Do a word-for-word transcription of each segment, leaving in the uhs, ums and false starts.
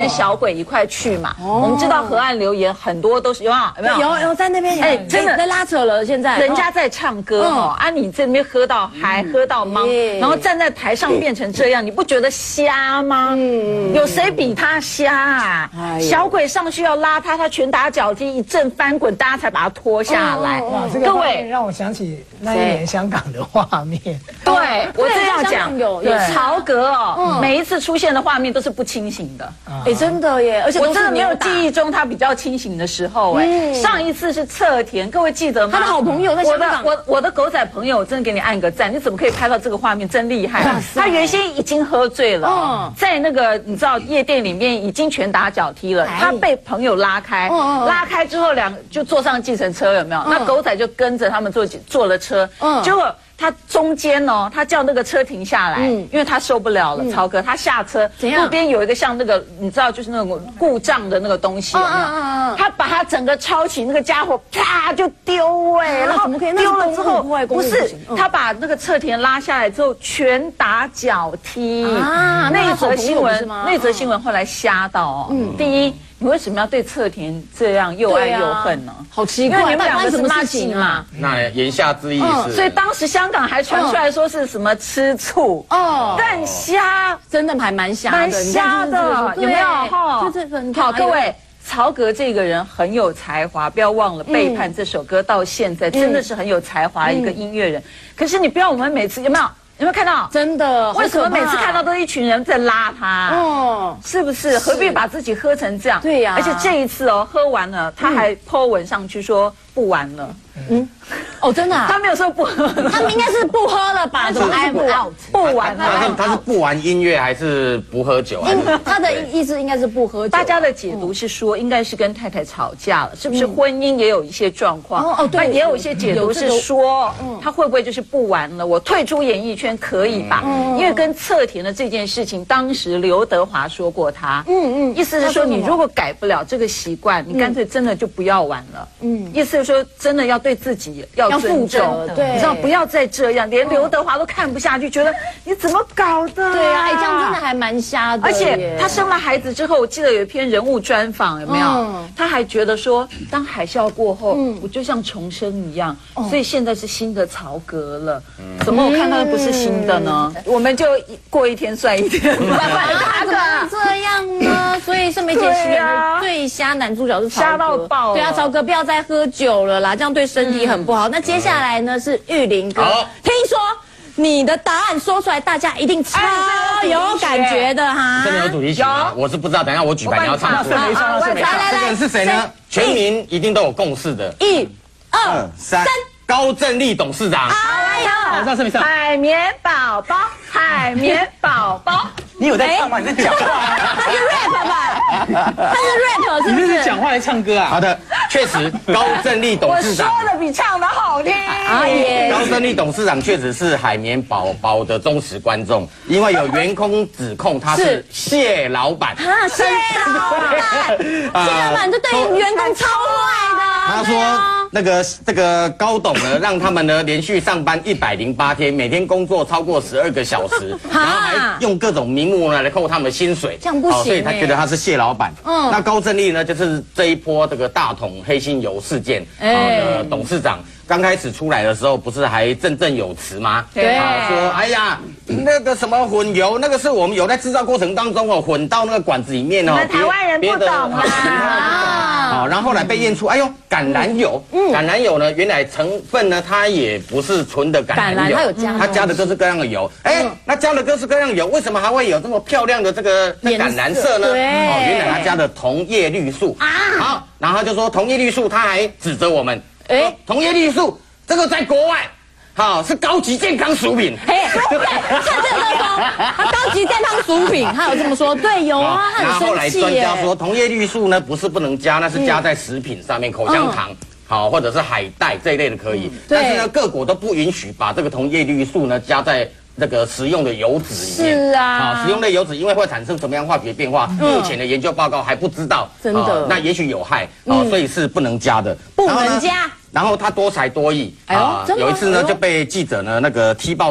小鬼一块去嘛。我们知道河岸留言很多都是有没有？有没有？ 有有在那边，哎，真的在拉扯了。现在人家在唱歌哦，啊，你这边喝到嗨，喝到懵，然后站在台上变成这样，你不觉得瞎吗？嗯，有谁比他瞎啊？小鬼上去要拉他，他拳打脚踢，一阵翻滚，大家才把他拖下来。 哇，这个各位让我想起那一年香港的画面。 对，我这样讲，有曹格哦，每一次出现的画面都是不清醒的。 哎，真的耶，而且我真的没有记忆中他比较清醒的时候。哎，上一次是侧田，各位记得吗？ 他的好朋友在香港。 我的我我的狗仔朋友，真的给你按个赞，你怎么可以拍到这个画面？真厉害！他原先已经喝醉了，在那个你知道夜店里面已经拳打脚踢了，他被朋友拉开，拉开之后两就坐上计程车，有没有？那狗仔就跟着他们坐坐了车，结果。他中间哦，他叫那个车停下来，嗯，因为他受不了了。曹哥，他下车，路边有一个像那个，你知道，就是那种故障的那个东西，有没有？他把他整个抄起那个家伙，啪就丢哎，然后丢了之后，不是他把那个侧田拉下来之后，拳打脚踢啊。那一则新闻，那则新闻后来瞎到哦，嗯，第一。你为什么要对侧田这样又爱又恨呢？ 好奇怪， 因为你们两个是妈鸡嘛。 那言下之意是， 所以当时香港还传出来说是什么吃醋哦，但瞎真的还蛮瞎的， 蛮瞎的，有没有？哈，好，各位，曹格这个人很有才华，不要忘了《背叛》这首歌到现在真的是很有才华的一个音乐人。可是你不要我们每次有没有？有没有看到？ 真的， 为什么每次看到都一群人在拉他？哦，是不是？何必把自己喝成这样？ 对呀。 而且这一次哦，喝完了，他还 po 文上去说不玩了。 嗯，哦，真的， 他没有说不喝， 他们应该是不喝了吧？怎么 I'm out？ 不玩了。 他是他是不玩音乐还是不喝酒？ 他的意思应该是不喝酒。 大家的解读是说，应该是跟太太吵架了，是不是婚姻也有一些状况？哦哦，对，也有一些解读是说，他会不会就是不玩了？我退出演艺圈可以吧？因为跟侧田的这件事情，当时刘德华说过他，嗯嗯，意思是说，你如果改不了这个习惯，你干脆真的就不要玩了。嗯，意思是说，真的要对自己要尊重，对，你知道不要再这样，连刘德华都看不下去，觉得你怎么搞的？ 对啊，这样真的还蛮瞎的。 而且他生了孩子之后，我记得有一篇人物专访，有没有？他还觉得说，当海啸过后，我就像重生一样，所以现在是新的曹格了。怎么我看到不是新的呢？我们就过一天算一天。 怎么这样呢？所以盛梅姐饰演的最瞎男主角是曹格， 瞎到爆。 对啊，曹格不要再喝酒了啦，这样对身体很不好。那接下来呢是玉林哥，听说你的答案说出来，大家一定超有感觉的哈。 真的有主题曲吗？我是不知道，等一下我举牌你要唱出来。 来来，这个人是谁呢？全民一定都有共识的。 一、二、三， 高正利董事长。 哎呀， 上是没上？ 海绵宝宝，海绵宝宝。 你有在唱吗？你在讲话？ 他是 rap 吧？他是 rap， 你这是讲话还是唱歌啊？ 好的，确实高正利董事长， 我说的比唱的好听。 啊耶！高正利董事长确实是海绵宝宝的忠实观众，因为有员工指控他是谢老板。 啊，谢老板，谢老板就对员工超坏的。 他说那个这个高董呢，让他们呢连续上班一百零八天，每天工作超过十二个小时，然后还用各种名目呢来扣他们的薪水， 这样不行。 所以他觉得他是谢老板。嗯，那高正利呢，就是这一波这个大桶黑心油事件的董事长。刚开始出来的时候，不是还振振有词吗？ 对， 说哎呀，那个什么混油，那个是我们油在制造过程当中哦，混到那个管子里面哦。 台湾人不懂啊。 好，然后后来被验出，哎呦，橄榄油，橄榄油呢，原来成分呢，它也不是纯的橄榄油， 它有加， 它加的各式各样的油。哎，那加了各式各样的油，为什么还会有这么漂亮的这个橄榄色呢？ 对， 哦，原来它加的同叶绿素啊。好，然后他就说同叶绿素，他还指责我们。哎，同叶绿素这个在国外，好是高级健康食品。 哎，对，看这个说，它高级健康食品，他有这么说，对，有啊，他很生气耶。然后后来专家说，同叶绿素呢不是不能加，那是加在食品上面，口香糖。好，或者是海带这一类的可以，但是呢，各国都不允许把这个同叶绿素呢加在那个食用的油脂里面。 是啊， 好，食用的油脂因为会产生什么样化学变化，目前的研究报告还不知道。 真的， 那也许有害，哦，所以是不能加的， 不能加。 然后他多才多艺，啊，有一次呢就被记者呢那个踢爆他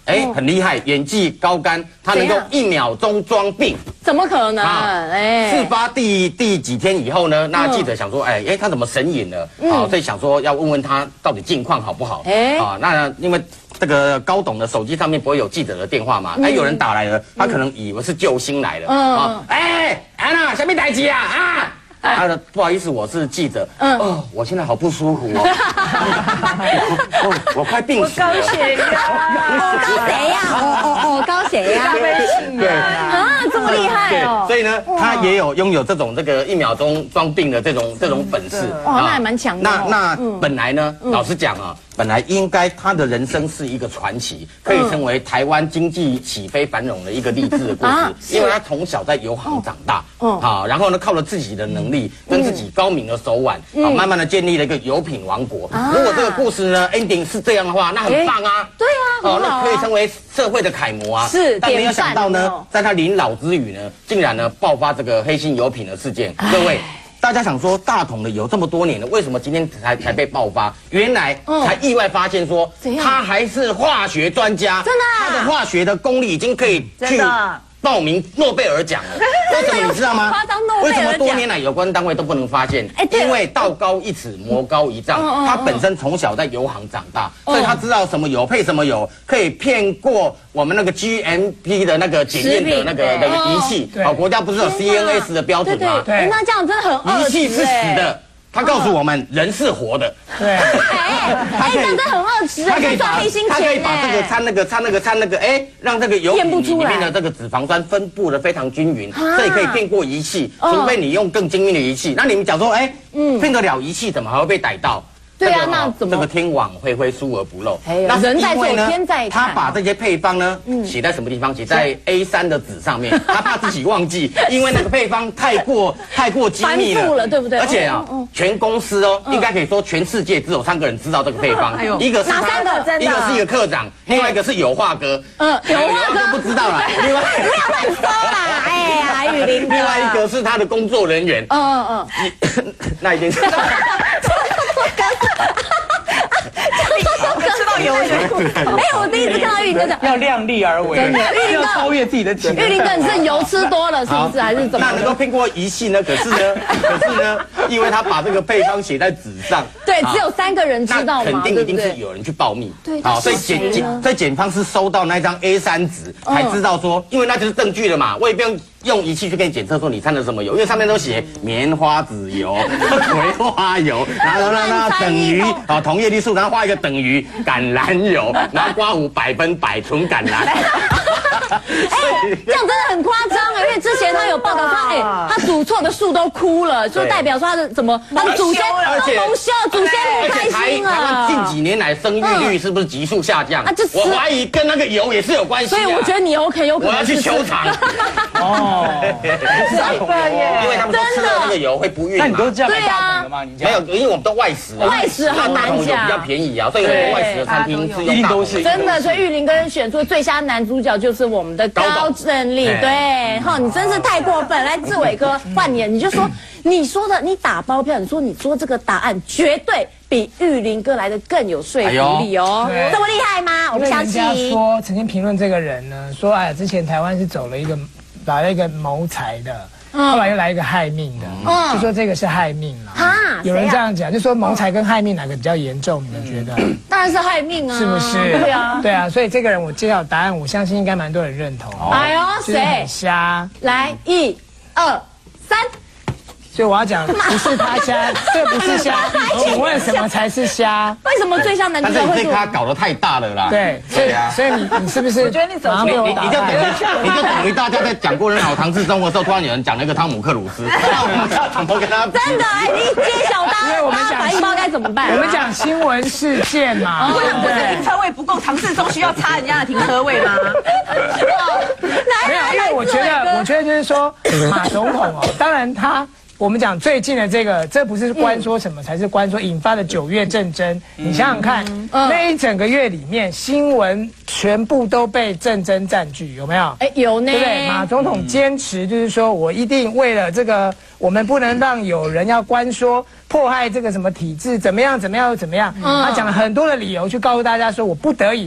哎，很厉害，演技高干，他能够一秒钟装病。 怎么可能？哎， 事发第第几天以后呢？那记者想说，哎哎，他怎么神隐了？啊，所以想说要问问他到底近况好不好？哎，啊，那因为这个高董的手机上面不会有记者的电话嘛？哎，有人打来了，他可能以为是救星来了。啊，哎，安娜，什么代志啊？啊！他说不好意思，我是记者。嗯，哦，我现在好不舒服哦，我我快病死了。 高血压， 高谁呀？哦哦哦，高血压。 对啊，这么厉害哦。 所以呢，他也有拥有这种这个一秒钟装病的这种这种本事。 哇，那还蛮强的。 那那本来呢，老实讲啊。本来应该他的人生是一个传奇，可以成为台湾经济起飞繁荣的一个励志的故事。因为他从小在油行长大，好，然后呢，靠了自己的能力跟自己高明的手腕，好，慢慢的建立了一个油品王国。如果这个故事呢 ending 是这样的话，那很棒啊！ 对啊， 哦，那可以成为社会的楷模啊！ 是， 但没有想到呢，在他临老之余呢，竟然呢爆发这个黑心油品的事件。各位。大家想说大统的油这么多年了，为什么今天才才被爆发？原来才意外发现说，他还是化学专家， 真的， 他的化学的功力已经可以去报名诺贝尔奖了。为什么你知道吗？为什么多年来有关单位都不能发现？因为道高一尺，魔高一丈。他本身从小在油行长大，所以他知道什么油配什么油，可以骗过我们那个 G M P 的那个检验的那个那个仪器。好，国家不是有 C N S 的标准吗？ 对，那这样真的很恶仪器是死的。他告诉我们，人是活的。 对， 哎，这样真的很恶质，他可以赚黑心钱。 他可以把这个掺那个掺那个掺那个，哎，让这个油品里面的这个脂肪酸分布的非常均匀，所以可以骗过仪器。除非你用更精密的仪器，那你们讲说，哎，骗得了仪器，怎么还会被逮到？ 对啊，那怎么这个天网恢恢，疏而不漏？ 那人在做，天在看。他把这些配方呢写在什么地方？写在 A 三 的纸上面，他怕自己忘记，因为那个配方太过太过精密了，对不对？ 而且啊，全公司哦，应该可以说全世界只有三个人知道这个配方，一个是哪三个？ 一个是一个科长，另外一个是有话哥， 嗯，有话哥不知道了，另外不要乱说啦，哎呀，雨林， 另外一个是他的工作人员，嗯嗯嗯，那一定是。 知道有人， 哎，我第一次看到玉林哥讲要量力而为，要超越自己的体能。 玉林哥，你是油吃多了是不是，还是怎么？ 那能够骗过仪器呢？可是呢，可是呢，因为他把这个配方写在纸上， 对，只有三个人知道嘛， 肯定一定是有人去报密。 对， 好，所以检检，所以检方是收到那张 A 三 纸，才知道说，因为那就是证据了嘛，我也不用。用仪器去给你检测说你掺了什么油，因为上面都写棉花籽油、葵花油，然后呢呢等于啊同叶绿素，然后画一个等于橄榄油，然后刮胡百分百纯橄榄。 哎，这样真的很夸张啊！因为之前他有报道说，哎，他煮错的树都枯了，就代表说他的怎么，他的祖先都蒙羞，祖先不开心了。 台湾近几年来生育率是不是急速下降？啊，我怀疑跟那个油也是有关系。 所以我觉得你 OK， 有可能。 我要去球场。哦，因为他们说吃了那个油会不孕嘛。 那你都这样大桶的吗？你没有，因为我们都外食啊， 外食很难讲， 比较便宜啊，所以很多外食的餐厅是用大桶。 真的，所以玉林哥选出最佳男主角就是我们的高正利。对，哈，你真是太过分。来，志伟哥换你，你就说你说的，你打包票，你说你说这个答案绝对比玉林哥来的更有说服力哦，这么厉害吗？我们相信。 人家说曾经评论这个人呢，说哎，之前台湾是走了一个来了一个谋财的。后来又来一个害命的，嗯、就说这个是害命了。哈，有人这样讲，就说谋财跟害命哪个比较严重？你们觉得？ 当然是害命啊， 是不是？ 对啊， 对啊，所以这个人我揭晓答案，我相信应该蛮多人认同。 哎呦，谁？ 很瞎。 来，一、二、三。 所以我要讲，不是他瞎，这不是瞎。请问什么才是瞎？ 为什么最像男主角会？ 但是你这咖搞得太大了啦。 对，所以所以你你是不是？ 我觉得你走错， 你你就等于你就等于大家在讲过人好唐志忠的时候，突然有人讲那个汤姆克鲁斯，那我们要怎么跟他？ 真的，哎，你揭晓答案，因为我们讲反应包该怎么办？ 我们讲新闻事件嘛， 不是不是停车位不够，唐志忠需要擦人家的停车位吗？ 没有，因为我觉得我觉得就是说马总统哦，当然他。我们讲最近的这个，这不是关说什么，才是关说引发的九月政争。你想想看，那一整个月里面，新闻全部都被政争占据，有没有？ 哎，有呢。 对不对？马总统坚持就是说，我一定为了这个，我们不能让有人要关说迫害这个什么体制，怎么样怎么样怎么样。他讲了很多的理由去告诉大家说，我不得已的。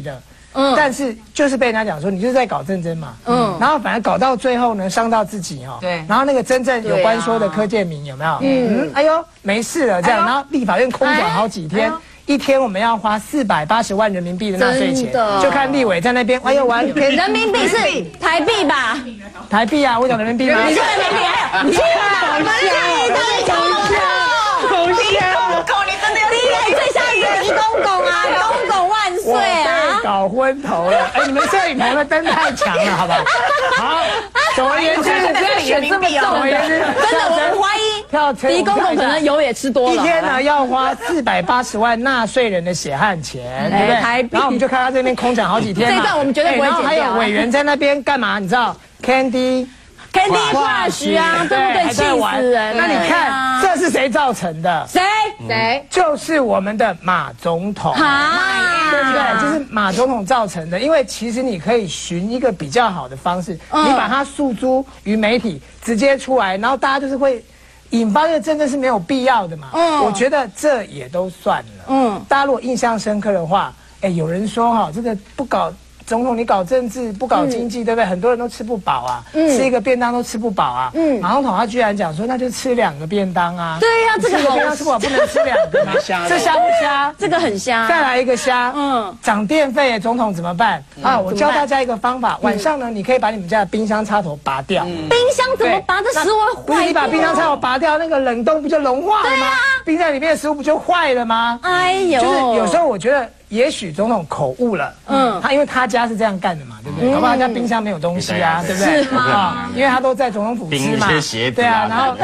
嗯，但是就是被人家讲说你就是在搞政争嘛，嗯，然后反而搞到最后呢，伤到自己哦，对，然后那个真正有关说的柯建铭有没有？嗯，哎呦，没事了这样，然后立法院空转好几天。一天我们要花四百八十万人民币的纳税钱，就看立委在那边，哎呦，玩人民币是台币吧？ 台币啊，我讲人民币吗？ 你说人民币？你看，人民币太搞笑， 狗笑， 狗你真的有厉害，最像一个李公公啊，公公万岁啊！ 搞昏头了，哎，你们摄影棚的灯太强了，好不好？好，总而言之， 这里选这么重，真的我怀疑。 跳车， 李公公可能油也吃多了。 一天呢要花四百八十万纳税人的血汗钱，对不对？然后我们就看他这边空讲好几天嘛。 这段我们绝对不会剪掉。 然后还有委员在那边干嘛？你知道 ？Candy Candy Crush 啊，对不对？气死人！ 那你看这是谁造成的？ 谁谁？ 就是我们的马总统。啊，对不对？就是马总统造成的。因为其实你可以寻一个比较好的方式，你把它诉诸于媒体，直接出来，然后大家就是会。引发这个真的是没有必要的嘛？嗯，我觉得这也都算了。嗯，大家如果印象深刻的话，哎，有人说哈，这个不搞总统，你搞政治不搞经济，对不对？很多人都吃不饱啊，吃一个便当都吃不饱啊。嗯，马总统他居然讲说，那就吃两个便当啊。 对呀，这个吃个便当吃不饱，不能吃两个吗？这瞎不瞎？ 这个很瞎。 再来一个瞎，嗯，涨电费，总统怎么办啊？我教大家一个方法，晚上呢，你可以把你们家的冰箱插头拔掉。 冰箱怎么拔？这食物会坏。 不是你把冰箱插头拔掉，那个冷冻不就融化了吗？冰箱里面的食物不就坏了吗？哎呦，就是有时候我觉得。也许总统口误了，嗯，他因为他家是这样干的嘛，对不对？搞不好他家冰箱没有东西啊，对不对？ 是吗？ 因为他都在总统府吃嘛，对啊，然后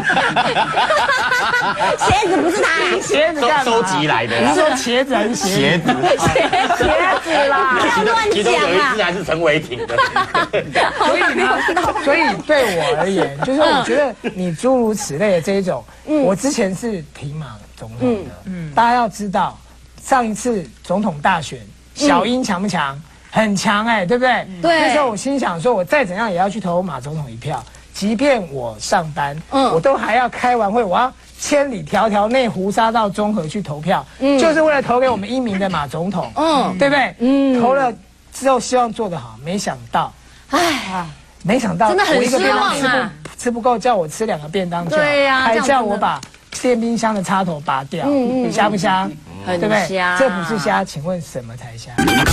鞋子不是他， 鞋子干嘛？ 收集来的， 你是说茄子还是鞋子？ 鞋子啦，不要乱其中有一讲啊！ 只还是陈伟霆的， 所以呢，所以对我而言，就是我觉得你诸如此类的这一种，我之前是挺马总统的，嗯，大家要知道。上一次总统大选，小英强不强？很强哎，对不对？ 对。 那时候我心想说，我再怎样也要去投马总统一票，即便我上班，嗯，我都还要开完会，我要千里迢迢内湖杀到中和去投票，嗯，就是为了投给我们英明的马总统，嗯，对不对？嗯。投了之后希望做得好，没想到，哎，没想到真的很失望啊！ 吃不够，叫我吃两个便当就好， 对呀， 还叫我把电冰箱的插头拔掉，嗯嗯，瞎不瞎？ 对不对？这不是瞎，请问什么才瞎？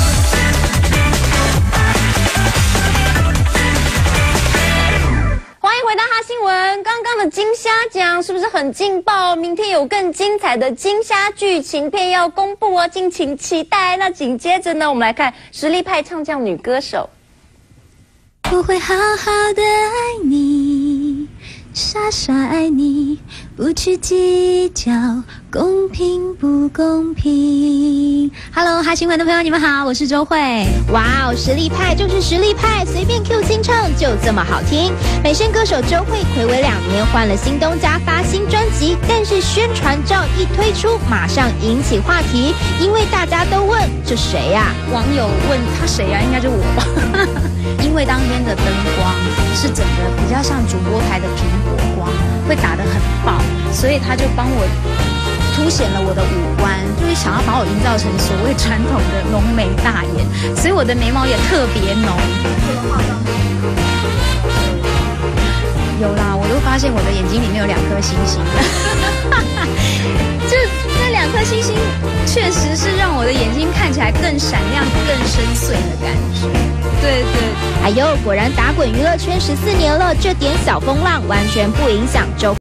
欢迎回到哈新闻。刚刚的金虾奖是不是很劲爆？明天有更精彩的金虾剧情片要公布哦，敬请期待。那紧接着呢，我们来看实力派唱将女歌手。 我会好好的爱你，傻傻爱你，不去计较公平不公平。Hello， 哈新闻的朋友，你们好，我是周慧。哇哦，实力派就是实力派，随便 Q 清唱就这么好听。美声歌手周慧睽违两年换了新东家发新专辑，但是宣传照一推出，马上引起话题，因为大家都问这谁呀、啊？ 网友问他谁呀、啊？应该就我吧。因为当天的灯光是整个比较像主播台的苹果光，会打得很爆，所以他就帮我凸显了我的五官，就是想要把我营造成所谓传统的浓眉大眼，所以我的眉毛也特别浓。有啦，我都发现我的眼睛里面有两颗星星，就那两颗星星确实是让我的眼睛看起来更闪亮、更深邃的感觉。对对， 哎呦，果然打滚娱乐圈十四年了，这点小风浪完全不影响周